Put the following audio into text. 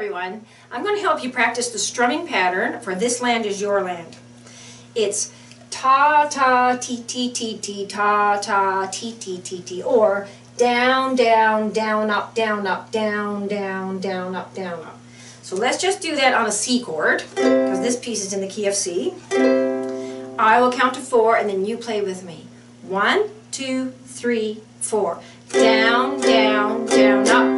everyone. I'm going to help you practice the strumming pattern for This Land Is Your Land. It's ta ta ti ti ti ti ta ta ti ti ti ti, or down down down up down up down down down up down up. So let's just do that on a C chord because this piece is in the key of C. I will count to 4 and then you play with me. 1, 2, 3, 4. Down down down up